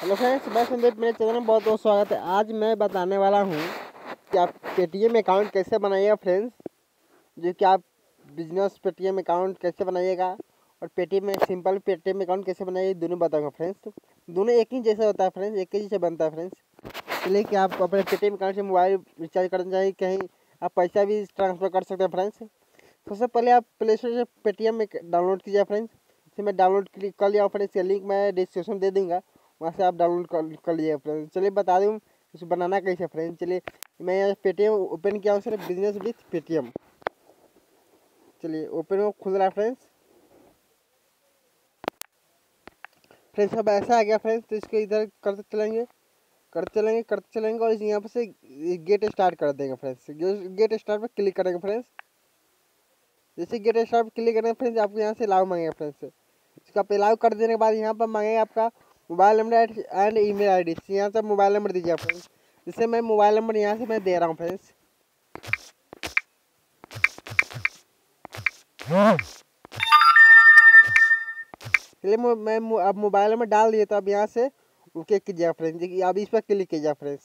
Hello friends, मैं संदीप, मेरे channel में बहुत बहुत स्वागत है। आज मैं बताने वाला हूँ कि आप पेटीएम अकाउंट कैसे बनाइएगा फ्रेंड्स। जो कि आप बिजनेस पेटीएम अकाउंट कैसे बनाइएगा और पेटीएम में सिंपल पेटीएम अकाउंट कैसे बनाइए, दोनों बताऊँगा फ्रेंड्स। तो दोनों एक ही जैसा होता है फ्रेंड्स, एक ही जैसे बनता है फ्रेंड्स। इसलिए कि आप अपने पेटीएम अकाउंट से मोबाइल रिचार्ज करना चाहिए, कहीं आप पैसा भी ट्रांसफ़र कर सकते हैं फ्रेंड्स। सबसे पहले आप प्ले स्टोर से पेटीएम डाउनलोड कीजिए फ्रेंड्स। इसे मैं डाउनलोड कर लिया फ्रेंड्स, इसका लिंक मैं डिस्क्रिप्शन दे दूँगा, वहाँ से आप डाउनलोड कर लीजिए फ्रेंड्स। चलिए बता दूँ इसे बनाना कैसे फ्रेंड्स। चलिए मैं यहाँ पेटीएम ओपन किया हूँ सर, बिजनेस विथ पेटीएम। चलिए ओपन हो, खुल रहा है फ्रेंड्स। फ्रेंड्स अब ऐसा आ गया फ्रेंड्स, तो इसको इधर करते चलेंगे और यहाँ पर से गेट स्टार्ट कर देंगे फ्रेंड्स। गेट स्टार्ट पर क्लिक करेंगे फ्रेंड्स। जैसे गेट स्टार्ट पर क्लिक करेंगे फ्रेंड्स, आपको यहाँ से अलाउ मांगेगा फ्रेंड्स। इसका अलाउ कर देने के बाद यहाँ पर मांगेगा आपका mobile number and email ID. यहाँ से मोबाइल नंबर दीजिए फ्रेंड्स। जैसे मैं मोबाइल नंबर यहाँ से मैं दे रहा हूँ फ्रेंड्स। चलिए मैं अब मोबाइल नंबर डाल दिए, तो अब यहाँ से ओके कीजिए फ्रेंड्स। अब इस पर क्लिक कीजिए फ्रेंड्स।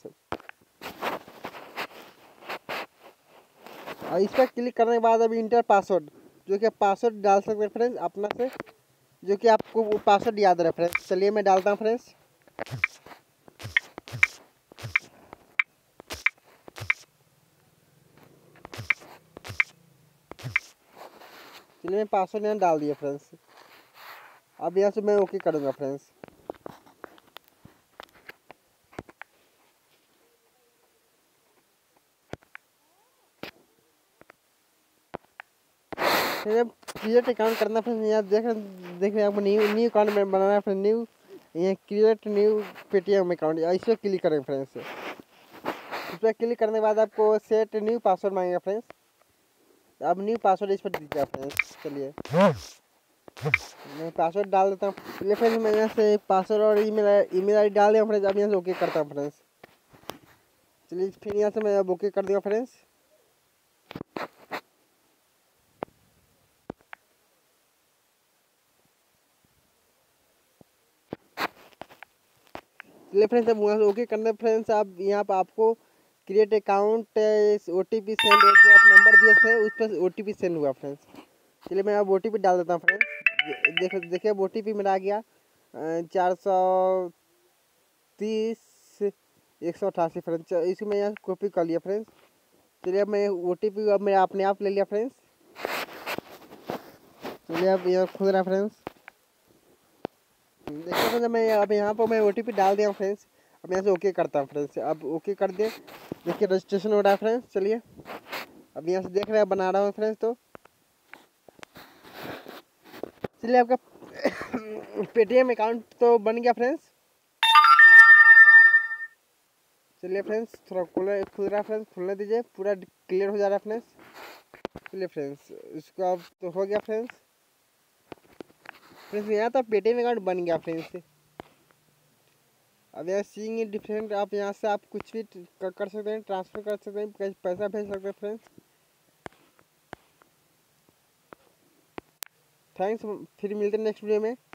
और इस पर क्लिक करने के बाद अब इंटर पासवर्ड, जो कि पासवर्ड डाल सकते हैं फ्रेंड्स अपना से, जो कि आपको वो पासवर्ड याद रहे फ्रेंड्स। चलिए मैं डालता हूँ फ्रेंड्स। चलिए मैं पासवर्ड यहाँ डाल दिया फ्रेंड्स। अब यहाँ से मैं ओके करूँगा फ्रेंड्स। जब क्रिएट अकाउंट करना फ्रेंड्स, यहाँ देख रहे हैं आपको न्यू अकाउंट में बनाना है फ्रेंड। यहाँ क्रिएट न्यू पेटीएम अकाउंट, इस पर क्लिक करेंगे फ्रेंड्स। इस पर क्लिक करने के बाद आपको सेट न्यू पासवर्ड मांगेगा फ्रेंड्स। अब न्यू पासवर्ड इस पर दीजिए फ्रेंड्स। चलिए मैं पासवर्ड डाल देता हूँ। चलिए फ्रेंड्स, मैं यहाँ से पासवर्ड और ईमेल आईडी डाल दिया फ्रेंड्स। अब यहाँ से ओके करता हूँ फ्रेंड्स। चलिए फिर यहाँ से मैं अब ओके कर दिया फ्रेंड्स। चलिए फ्रेंड्स, अब वहाँ से ओके करने फ्रेंड्स, आप यहाँ पर आपको क्रिएट अकाउंट OTP सेंड, जो आप नंबर दिए थे उस पर OTP सेंड हुआ फ्रेंड्स। चलिए मैं अब OTP डाल देता हूँ फ्रेंड्स। देखिए अब OTP मेरा आ गया 430/188 फ्रेंड्स। इसी में यहाँ कॉपी कर लिया फ्रेंड्स। चलिए अब मैं OTP अब मैं अपने आप ले लिया फ्रेंड्स। चलिए अब यहाँ खुल रहा फ्रेंड्स। देखिए फ्रेंड्स, मैं अब यहाँ पर मैं OTP डाल दिया हूँ फ्रेंड्स। अब यहाँ से ओके करता हूँ फ्रेंड्स। अब ओके कर दे, देखिए रजिस्ट्रेशन हो रहा है फ्रेंड्स। चलिए अब यहाँ से देख रहे हैं बना रहा हूँ फ्रेंड्स। तो चलिए आपका पेटीएम अकाउंट तो बन गया फ्रेंड्स। चलिए फ्रेंड्स, थोड़ा खुल रहा है फ्रेंड्स, खुलने दीजिए, पूरा क्लियर हो जा रहा है फ्रेंड्स। चलिए फ्रेंड्स, इसका अब तो हो गया फ्रेंड्स। यहाँ तो पेटीएम अकाउंट बन गया फ्रेंड्स। अब यहाँ सीइंग डिफरेंट, आप यहाँ से आप कुछ भी कर सकते हैं, ट्रांसफ़र कर सकते हैं, पैसा भेज सकते हैं फ्रेंड्स। थैंक्स, फिर मिलते हैं नेक्स्ट वीडियो में।